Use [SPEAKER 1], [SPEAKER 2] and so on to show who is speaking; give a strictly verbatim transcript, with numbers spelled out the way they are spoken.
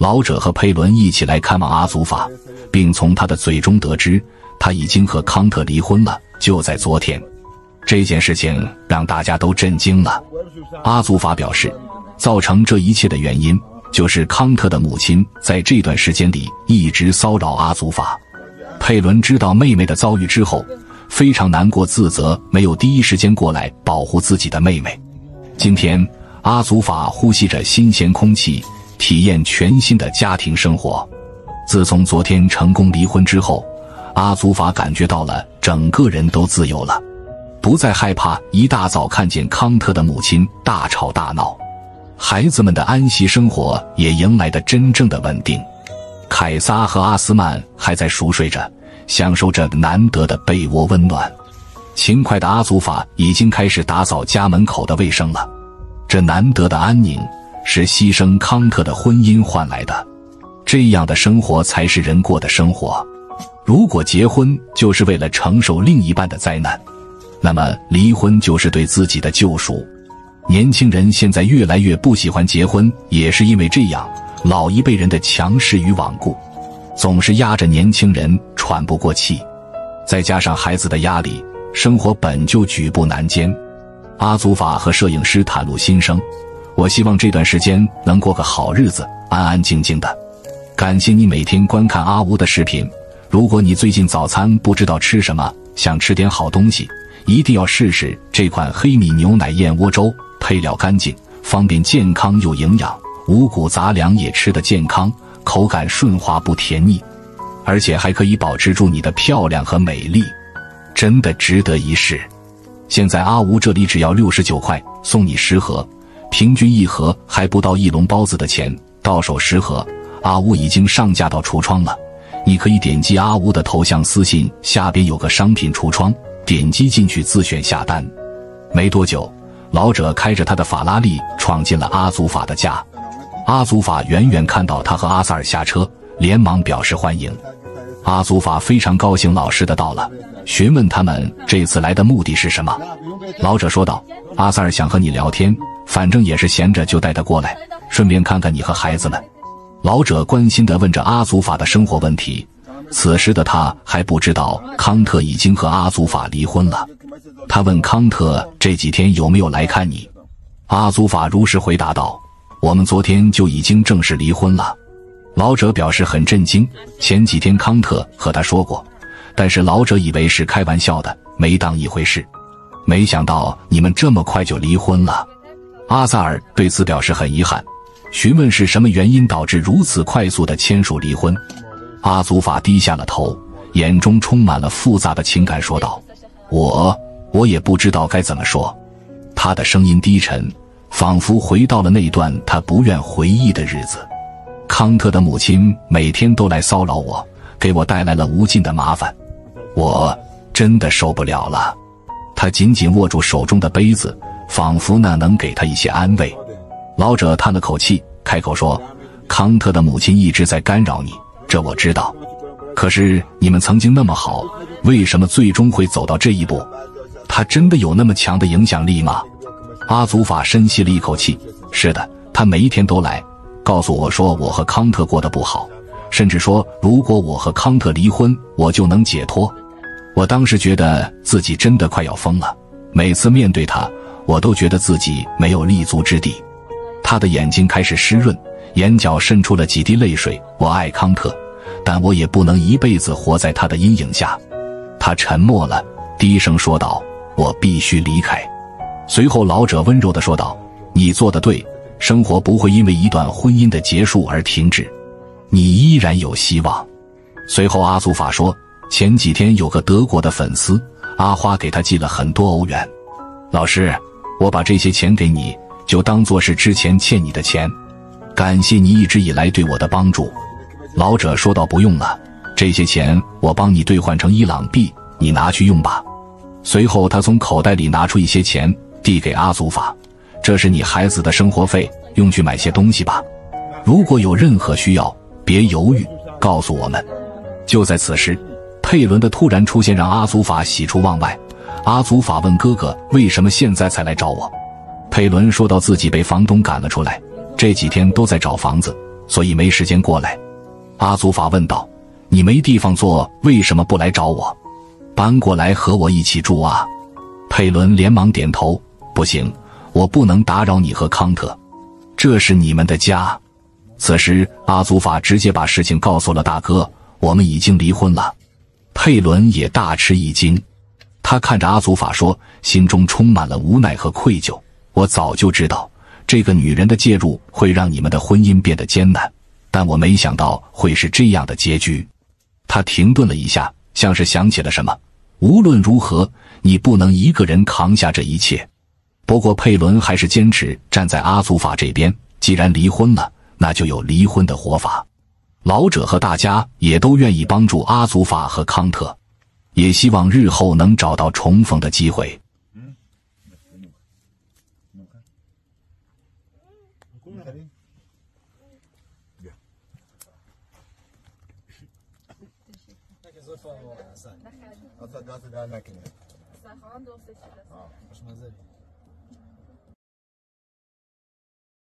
[SPEAKER 1] 老者和佩伦一起来看望阿祖法，并从他的嘴中得知他已经和康特离婚了，就在昨天。这件事情让大家都震惊了。阿祖法表示，造成这一切的原因就是康特的母亲在这段时间里一直骚扰阿祖法。佩伦知道妹妹的遭遇之后，非常难过自责，没有第一时间过来保护自己的妹妹。今天阿祖法呼吸着新鲜空气，体验全新的家庭生活。自从昨天成功离婚之后，阿祖法感觉到了整个人都自由了，不再害怕一大早看见康特的母亲大吵大闹，孩子们的安息生活也迎来了真正的稳定。凯撒和阿斯曼还在熟睡着，享受着难得的被窝温暖。勤快的阿祖法已经开始打扫家门口的卫生了。这难得的安宁是牺牲康特的婚姻换来的，这样的生活才是人过的生活。如果结婚就是为了承受另一半的灾难，那么离婚就是对自己的救赎。年轻人现在越来越不喜欢结婚，也是因为这样，老一辈人的强势与顽固总是压着年轻人喘不过气，再加上孩子的压力，生活本就举步难艰。阿祖法和摄影师袒露心声，我希望这段时间能过个好日子，安安静静的。感谢你每天观看阿吴的视频。如果你最近早餐不知道吃什么，想吃点好东西，一定要试试这款黑米牛奶燕窝粥，配料干净，方便健康又营养，五谷杂粮也吃得健康，口感顺滑不甜腻，而且还可以保持住你的漂亮和美丽，真的值得一试。现在阿吴这里只要六十九块，送你十盒，平均一盒还不到一笼包子的钱，到手十盒。阿吴已经上架到橱窗了，你可以点击阿吴的头像私信，下边有个商品橱窗，点击进去自选下单。没多久，老者开着他的法拉利闯进了阿祖法的家。阿祖法远远看到他和阿萨尔下车，连忙表示欢迎。阿祖法非常高兴老师的到了，询问他们这次来的目的是什么。老者说道，阿萨尔想和你聊天，反正也是闲着就带他过来，顺便看看你和孩子们。老者关心地问着阿祖法的生活问题，此时的他还不知道康特已经和阿祖法离婚了。他问康特这几天有没有来看你。阿祖法如实回答道，我们昨天就已经正式离婚了。老者表示很震惊，前几天康特和他说过，但是老者以为是开玩笑的，没当一回事。没想到你们这么快就离婚了。阿萨尔对此表示很遗憾，询问是什么原因导致如此快速的签署离婚。阿祖法低下了头，眼中充满了复杂的情感，说道，我我也不知道该怎么说。他的声音低沉，仿佛回到了那段他不愿回忆的日子。康特的母亲每天都来骚扰我，给我带来了无尽的麻烦，我真的受不了了。他紧紧握住手中的杯子，仿佛那能给他一些安慰。老者叹了口气，开口说，康特的母亲一直在干扰你，这我知道，可是你们曾经那么好，为什么最终会走到这一步？他真的有那么强的影响力吗？阿祖法深吸了一口气，是的，他每一天都来，告诉我说我和康特过得不好，甚至说如果我和康特离婚，我就能解脱。我当时觉得自己真的快要疯了，每次面对他，我都觉得自己没有立足之地。他的眼睛开始湿润，眼角渗出了几滴泪水。我爱康特，但我也不能一辈子活在他的阴影下。他沉默了，低声说道，我必须离开。随后老者温柔地说道，你做得对，生活不会因为一段婚姻的结束而停止，你依然有希望。随后阿祖法说，前几天有个德国的粉丝阿花给他寄了很多欧元，老师，我把这些钱给你，就当作是之前欠你的钱，感谢你一直以来对我的帮助。老者说道，不用了，这些钱我帮你兑换成伊朗币，你拿去用吧。随后他从口袋里拿出一些钱递给阿祖法，这是你孩子的生活费，用去买些东西吧，如果有任何需要别犹豫，告诉我们。就在此时，佩伦的突然出现让阿祖法喜出望外。阿祖法问哥哥为什么现在才来找我。佩伦说到自己被房东赶了出来，这几天都在找房子， 所以没时间过来。阿祖法问道：你没地方坐，为什么不来找我？搬过来和我一起住啊？佩伦连忙点头：不行，我不能打扰你和康特，这是你们的家。此时阿祖法直接把事情告诉了大哥：我们已经离婚了。佩伦也大吃一惊，他看着阿祖法说，心中充满了无奈和愧疚。我早就知道这个女人的介入会让你们的婚姻变得艰难，但我没想到会是这样的结局。他停顿了一下，像是想起了什么。无论如何，你不能一个人扛下这一切。不过佩伦还是坚持站在阿祖法这边，既然离婚了，那就有离婚的活法。老者和大家也都愿意帮助阿祖法和康特，也希望日后能找到重逢的机会。
[SPEAKER 2] أعتقد هذا لكن صح عنده